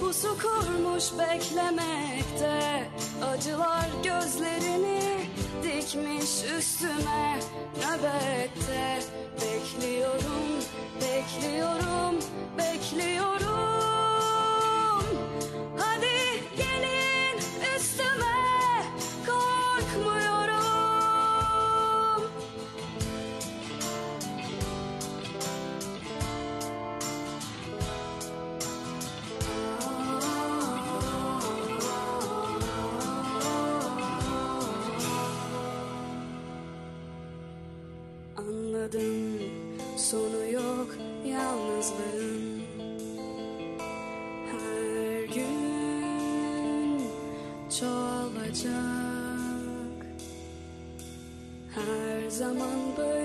Pusu kurmuş beklemekte, acılar gözlerini dikmiş üstüme nöbette. Bekliyorum, bekliyorum, bekliyorum. Hadi gelin üstüme, korkmuyorum. Anladım, sonu yok yalnızlığın. Her gün çoğalacak. Her zaman böyle